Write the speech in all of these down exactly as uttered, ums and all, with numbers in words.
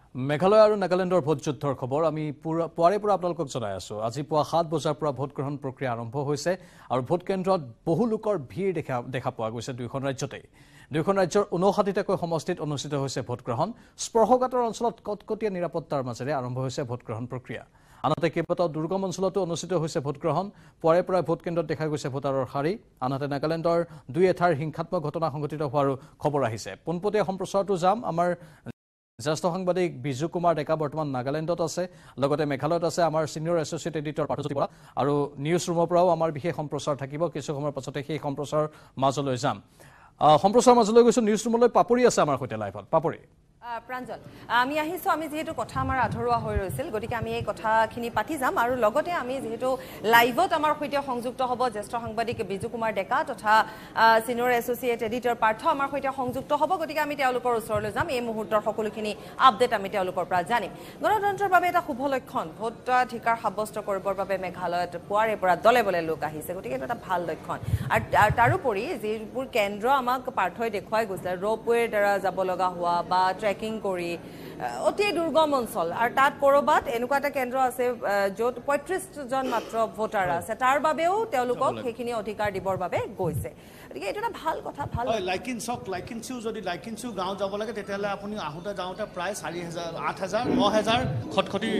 মেঘালয় আৰু নাগালেণ্ডৰ ভোট যুদ্ধৰ খবৰ আমি পুৱাৰে পৰা আপোনালোকক জনাই আছো। আজি পুৱা সাত বজাৰ পৰা ভোট গ্ৰহণ প্ৰক্ৰিয়া আৰম্ভ হৈছে আৰু ভোট কেন্দ্ৰত বহু লোকৰ ভিৰ দেখা দেখা পোৱা গৈছে দুইখন ৰাজ্যতে। দুইখন ৰাজ্যৰ ঊনষাঠিটাকৈ সমষ্টিত অনুষ্ঠিত হৈছে ভোট গ্ৰহণ। স্পৰ্শকাতৰ অঞ্চলত কটকটীয়া নিৰাপত্তাৰ মাজেৰে আৰম্ভ হৈছে ভোট গ্ৰহণ প্ৰক্ৰিয়া। আনহাতে কেইবাটাও দুৰ্গম অঞ্চলতো অনুষ্ঠিত হৈছে ভোট গ্ৰহণ। পুৱাৰে পৰা ভোট কেন্দ্ৰত দেখা গৈছে ভোটাৰৰ শাৰী। আনহাতে নাগালেণ্ডৰ দুই এঠাইৰ হিংসাত্মক ঘটনা সংঘটিত হোৱাৰো খবৰ আহিছে। পোনপটীয়া সম্প্ৰচাৰটো যাম। আমাৰ জ্যেষ্ঠ সাংবাদিক বিজু কুমাৰ ডেকা বৰ্তমান নাগালেণ্ডত আছে, লগতে মেঘালয়ত আছে আমাৰ senior associate editor Parthajyoti Bora, আৰু নিউজ ৰুমৰ পৰাও আমাৰ বিশেষ সম্প্ৰচাৰ থাকিব। কিছু সময়ৰ পাছতে সেই সম্প্ৰচাৰ মাজলৈ যাম। সম্প্ৰচাৰ মাজলৈ গৈছো, নিউজ ৰুমলৈ পাপৰি আছে আমাৰ সৈতে লাইভত। পাপৰি প্ৰাঞ্জল, আমি আহিছো। আমি যেহেতু কথা আমাৰ আধৰুৱা হৈ ৰৈছিল, গতিকে আমি এই কথাখিনি পাতি যাম। আৰু লগতে আমি যেহেতু লাইভত আমাৰ সৈতে সংযুক্ত হ'ব জ্যেষ্ঠ সাংবাদিক বিজু কুমাৰ ডেকা তথা সিনিয়ৰ এছ'চিয়েট এডিটৰ পাৰ্থ আমাৰ সৈতে সংযুক্ত হ'ব। গতিকে আমি তেওঁলোকৰ ওচৰলৈ যাম। এই মুহূৰ্তৰ সকলোখিনি আপডেট আমি তেওঁলোকৰ পৰা জানিম। গণতন্ত্ৰৰ বাবে এটা শুভ লক্ষণ। ভোটাধিকাৰ সাব্যস্ত কৰিবৰ বাবে মেঘালয়ত পুৱাৰে পৰা দলে বলে লোক আহিছে, গতিকে এইটো এটা ভাল লক্ষণ। আৰু তাৰোপৰি যিবোৰ কেন্দ্ৰ আমাক পাৰ্থই দেখুৱাই গৈছে, ৰ'পৱেৰ দ্বাৰা যাব লগা হোৱা বা ট্ৰেকিং কৰি অতি দুৰ্গম অঞ্চল, আৰু তাত ক'ৰবাত এনেকুৱা এটা কেন্দ্ৰ আছে য'ত পঁয়ত্ৰিশ জন মাত্ৰ ভোটাৰ আছে, তাৰ বাবেও তেওঁলোকক সেইখিনি অধিকাৰ দিবৰ বাবে গৈছে। গতিকে এইটো এটা ভাল কথা। ভাল লাইকিন চক লাইকিনচিও যদি লাইকিনচিও গাঁও যাব লাগে তেতিয়াহ'লে আপুনি আহোঁতে যাওঁতে প্ৰায় চাৰি হাজাৰ আঠ হাজাৰ ন হাজাৰ খটখটি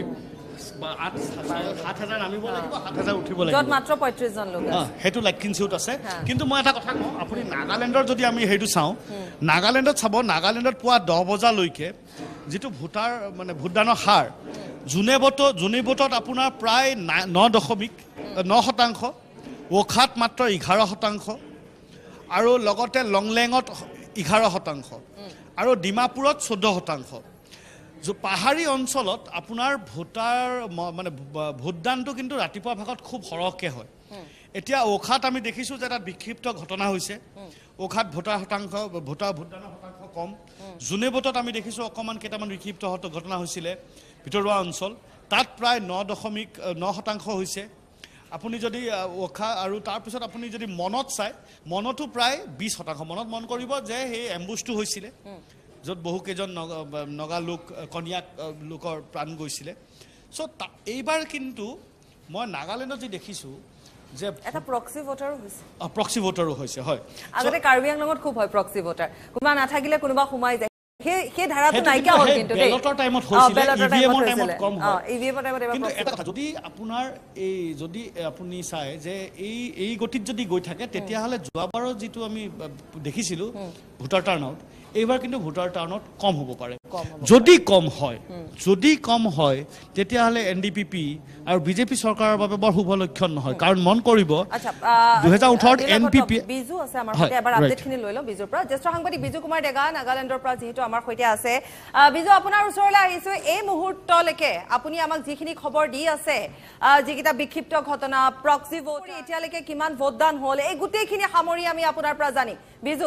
সাত হাজাৰ নামিব লাগিব, সাত হাজাৰ উঠিব লাগিব, য'ত মাত্ৰ পঁয়ত্ৰিশ জন লোক আছে। সেইটো লাইকিনচিউত আছে। কিন্তু মই এটা কথা কওঁ, আপুনি নাগালেণ্ডৰ যদি আমি সেইটো চাওঁ, নাগালেণ্ডত চাব, নাগালেণ্ডত পুৱা দহ বজালৈকে যিটো ভোটাৰ মানে ভোটদানৰ হাৰ, জোনে ভোটত জোনে ভোটত আপোনাৰ প্ৰায় ন দশমিক ন শতাংশ, ৱখাত মাত্ৰ এঘাৰ শতাংশ, আৰু লগতে লংলেঙত এঘাৰ শতাংশ, আৰু ডিমাপুৰত চৈধ্য শতাংশ। পাহাৰী অঞ্চলত আপোনাৰ ভোটাৰ মানে ভোটদানটো কিন্তু ৰাতিপুৱা ভাগত খুব সৰহকৈ হয়। এতিয়া ওখাত আমি দেখিছোঁ যে তাত বিক্ষিপ্ত ঘটনা হৈছে। ওখাত ভোটাৰ শতাংশ ভোটাৰ ভোটদানৰ শতাংশ কম। জোনে ভোটত আমি দেখিছোঁ অকণমান কেইটামান বিক্ষিপ্ত ঘটনা হৈছিলে। ভিতৰুৱা অঞ্চল তাত প্ৰায় ন দশমিক ন শতাংশ হৈছে। আপুনি যদি ওখা আৰু তাৰপিছত আপুনি যদি মনত চাই, মনতো প্ৰায় বিছ শতাংশ। মনত মন কৰিব যে সেই এম্বুজটো হৈছিলে য'ত বহুকেইজন নগা লোক কণীয়া লোকৰ প্ৰাণ গৈছিলে। চ' এইবাৰ কিন্তু মই নাগালেণ্ডত যি দেখিছোঁ যে এটা প্ৰক্সি ভোটাৰো হৈছে। প্ৰক্সি ভোটাৰো হৈছে, হয়। আগতে কাৰ্বি আংলঙত খুব হয় প্ৰক্সি ভোটাৰ, কোনোবা নাথাকিলে কোনোবা সোমাই যায়। সেই ধাৰাটো নাইকিয়া হ'ল কিন্তু বেলটৰ টাইমত হৈছিলে, ইভিএমৰ টাইমত কম হয়। ইভিএমৰ টাইমত কিন্তু এটা কথা, যদি আপোনাৰ এই যদি আপুনি চাই যে এই এই গতিত যদি গৈ থাকে তেতিয়াহ'লে যোৱাবাৰৰ যিটো আমি দেখিছিলোঁ ভোটাৰ টাৰ্ণ আউট, এইবাৰ কিন্তু ভোটাৰ টাৰ্ণত কম হ'ব পাৰে। যদি কম হয় যদি কম হয় তেতিয়াহ'লে এন ডি পি পি আৰু বিজেপি চৰকাৰৰ বাবে বৰ শুভ লক্ষণ নহয়। কাৰণ মন কৰিব দুহেজাৰ ওঠৰত এন পি পি বিজু আছে আমাৰ সৈতে। এবাৰ আপডেটখিনি লৈ লওঁ বিজুৰ পৰা। জ্যেষ্ঠ সাংবাদিক বিজু কুমাৰ ডেকা নাগালেণ্ডৰ পৰা যিহেতু আমাৰ সৈতে আছে। বিজু, আপোনাৰ ওচৰলৈ আহিছোঁ। এই মুহূৰ্তলৈকে আপুনি আমাক যিখিনি খবৰ দি আছে, যিকেইটা বিক্ষিপ্ত ঘটনা, প্ৰক্সি ভোট, এতিয়ালৈকে কিমান ভোটদান হ'ল, এই গোটেইখিনি সামৰি আমি আপোনাৰ পৰা জানিম। বিজু।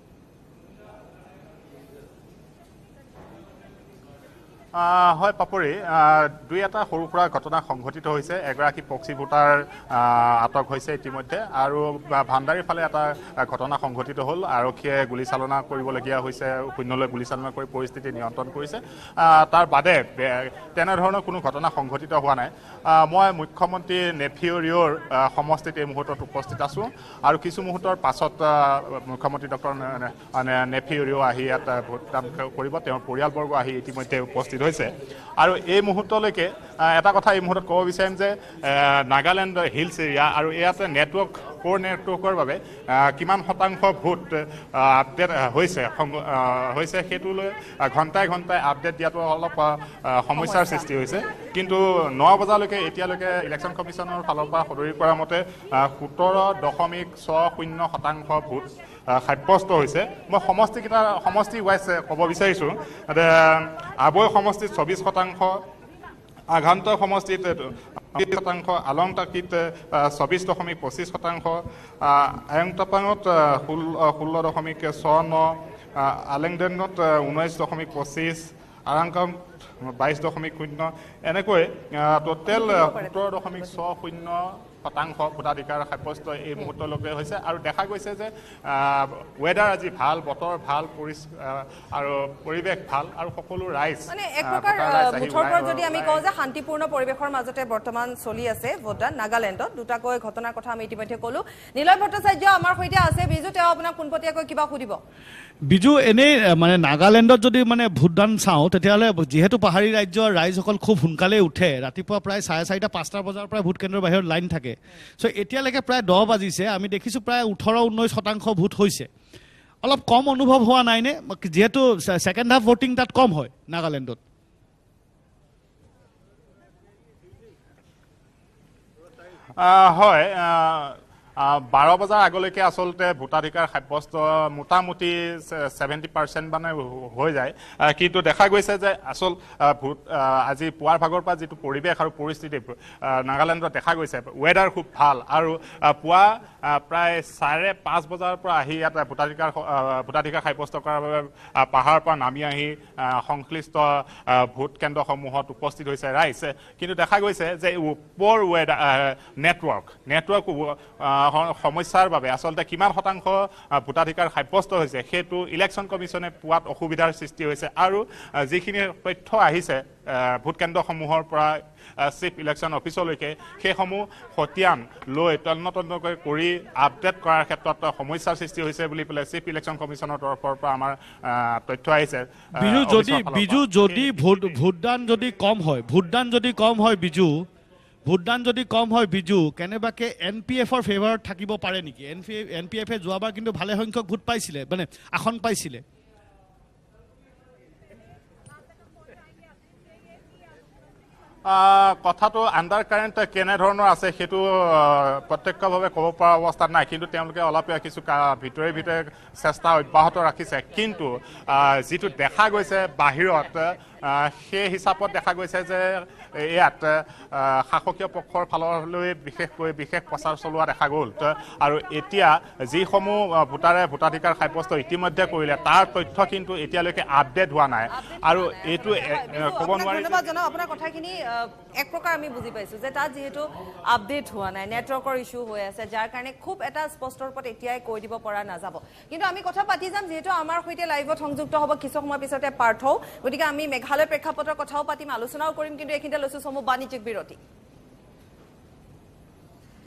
হয় পাপৰি, দুই এটা সৰু সুৰা ঘটনা সংঘটিত হৈছে। এগৰাকী প্ৰক্সি ভোটাৰ আটক হৈছে ইতিমধ্যে, আৰু ভাণ্ডাৰীৰ ফালে এটা ঘটনা সংঘটিত হ'ল। আৰক্ষীয়ে গুলীচালনা কৰিবলগীয়া হৈছে, শূন্যলৈ গুলীচালনা কৰি পৰিস্থিতি নিয়ন্ত্ৰণ কৰিছে। তাৰ বাদে তেনেধৰণৰ কোনো ঘটনা সংঘটিত হোৱা নাই। মই মুখ্যমন্ত্ৰী নেফিউ ৰিঅ'ৰ সমষ্টিত এই মুহূৰ্তত উপস্থিত আছোঁ, আৰু কিছু মুহূৰ্তৰ পাছত মুখ্যমন্ত্ৰী ডক্টৰ নেফিউ ৰিঅ' আহি ইয়াত ভোটদান কৰিব। তেওঁৰ পৰিয়ালবৰ্গ আহি ইতিমধ্যে উপস্থিত হৈছে। আৰু এই মুহূৰ্তলৈকে এটা কথা এই মুহূৰ্তত ক'ব বিচাৰিম যে নাগালেণ্ড হিলছ এৰিয়া, আৰু ইয়াতে নেটৱৰ্ক ক'ৰ নেটৱৰ্কৰ বাবে কিমান শতাংশ ভোট আপডেট হৈছে হৈছে সেইটোলৈ ঘণ্টাই ঘণ্টাই আপডেট দিয়াটো অলপ সমস্যাৰ সৃষ্টি হৈছে। কিন্তু ন বজালৈকে এতিয়ালৈকে ইলেকশ্যন কমিশ্যনৰ ফালৰ পৰা সদৰি কৰা মতে সোতৰ দশমিক ছয় শূন্য শতাংশ ভোট সাব্যস্ত হৈছে। মই সমষ্টিকেইটা সমষ্টি ৱাইজ ক'ব বিচাৰিছোঁ। আবৈ সমষ্টিত চৌবিছ শতাংশ, আঘান্ত সমষ্টিত শতাংশ, আলংটাকিত চৌবিছ দশমিক পঁচিছ শতাংশ, আয়ংটাপাঙত ষোল্ল দশমিক ছয় ন, আলেংডেনত ঊনৈছ দশমিক পঁচিছ, আৰাংকামত বাইছ দশমিক শূন্য, এনেকৈ টোটেল সোতৰ দশমিক ছয় শূন্য শতাংশ ভোটাধিকাৰ সাব্যস্ত এই মুহূৰ্তলৈকে হৈছে আৰু দেখা গৈছে যে ৱেডাৰ আজি ভাল বতৰ ভাল আৰু পৰিৱেশ ভাল আৰু সকলো ৰাইজ মানে এক প্ৰকাৰ মুঠৰ ওপৰত যদি আমি কওঁ যে শান্তিপূৰ্ণ পৰিৱেশৰ মাজতে বৰ্তমান চলি আছে ভোটদান নাগালেণ্ডত দুটাকৈ ঘটনাৰ কথা আমি ইতিমধ্যে ক'লো নিলয় ভট্টাচাৰ্য আমাৰ সৈতে আছে বিজু তেওঁ আপোনাক পোনপটীয়াকৈ কিবা সুধিব বিজু এনেই মানে নাগালেণ্ডত যদি মানে ভোটদান চাওঁ তেতিয়াহ'লে যিহেতু পাহাৰী ৰাজ্যৰ ৰাইজসকল খুব সোনকালে উঠে ৰাতিপুৱা প্ৰায় চাৰে চাৰিটা পাঁচটা বজাৰ পৰা ভোট কেন্দ্ৰৰ বাহিৰত লাইন থাকে চ' এতিয়ালৈকে প্ৰায় দহ বাজিছে আমি দেখিছোঁ প্ৰায় ওঠৰ ঊনৈছ শতাংশ ভোট হৈছে অলপ কম অনুভৱ হোৱা নাইনে যিহেতু ছেকেণ্ড হাফ ভোটিং তাত কম হয় নাগালেণ্ডত হয় বাৰ বজাৰ আগলৈকে আচলতে ভোটাধিকাৰ সাব্যস্ত মোটামুটি ছেভেণ্টি পাৰ্চেণ্ট মানে হৈ যায় কিন্তু দেখা গৈছে যে আচল ভোট আজি পুৱাৰ ভাগৰ পৰা যিটো পৰিৱেশ আৰু পৰিস্থিতি নাগালেণ্ডত দেখা গৈছে ৱেডাৰ খুব ভাল আৰু পুৱা প্ৰায় চাৰে পাঁচ বজাৰ পৰা আহি ইয়াত ভোটাধিকাৰ ভোটাধিকাৰ সাব্যস্ত কৰাৰ বাবে পাহাৰৰ পৰা নামি আহি সংশ্লিষ্ট ভোট কেন্দ্ৰসমূহত উপস্থিত হৈছে ৰাইজ কিন্তু দেখা গৈছে যে ওপৰ ৱেডাৰ নেটৱৰ্ক নেটৱৰ্ক সমস্যাৰ বাবে আচলতে কিমান শতাংশ ভোটাধিকাৰ সাব্যস্ত হৈছে সেইটো ইলেকশ্যন কমিশ্যনে পোৱাত অসুবিধাৰ সৃষ্টি হৈছে আৰু যিখিনি তথ্য আহিছে ভোট কেন্দ্ৰসমূহৰ পৰা চিফ ইলেকশ্যন অফিচলৈকে সেইসমূহ খতিয়ান লৈ তন্নতন্নকৈ কৰি আপডেট কৰাৰ ক্ষেত্ৰত সমস্যাৰ সৃষ্টি হৈছে বুলি পেলাই চিফ ইলেকশ্যন কমিশ্যনৰ তৰফৰ পৰা আমাৰ তথ্য আহিছে বিজু যদি বিজু যদি ভোট ভোটদান যদি কম হয় ভোটদান যদি কম হয় বিজু ভোটদান যদি কম হয় বিজু কেনেবাকে এন পি এফৰ ফেভাৰত থাকিব পাৰে নেকি এন পি এন পি এফে যোৱাবাৰ কিন্তু ভালে সংখ্যক ভোট পাইছিলে মানে আসন পাইছিলে কথাটো আণ্ডাৰ কাৰেণ্ট কেনেধৰণৰ আছে সেইটো প্ৰত্যক্ষভাৱে ক'ব পৰা অৱস্থাত নাই কিন্তু তেওঁলোকে অলপ কিছু ভিতৰে ভিতৰে চেষ্টা অব্যাহত ৰাখিছে কিন্তু যিটো দেখা গৈছে বাহিৰত সেই হিচাপত দেখা গৈছে যে ইয়াত শাসকীয় পক্ষৰ ফাললৈ বিশেষকৈ বিশেষ প্ৰচাৰ চলোৱা দেখা গ'ল আৰু এতিয়া যিসমূহ ভোটাৰে ভোটাধিকাৰ সাব্যস্ত ইতিমধ্যে কৰিলে তাৰ তথ্য কিন্তু এতিয়ালৈকে আপডেট হোৱা নাই আৰু এইটো ক'ব নোৱাৰি ধন্যবাদ জনাওঁ আপোনাৰ কথাখিনি এক প্ৰকাৰ আমি বুজি পাইছোঁ যে তাত যিহেতু আপডেট হোৱা নাই নেটৱৰ্কৰ ইছ্যু হৈ আছে যাৰ কাৰণে খুব এটা স্পষ্ট ৰূপত এতিয়াই কৈ দিব পৰা নাযাব কিন্তু আমি কথা পাতি যাম যিহেতু আমাৰ সৈতে লাইভত সংযুক্ত হ'ব কিছু সময় পিছতে পাৰ্থ গতিকে আমি মেঘালয় প্ৰেক্ষাপটৰ কথাও পাতিম আলোচনাও কৰিম কিন্তু এইখিনিতে লৈছোঁ চমু বাণিজ্যিক বিৰতি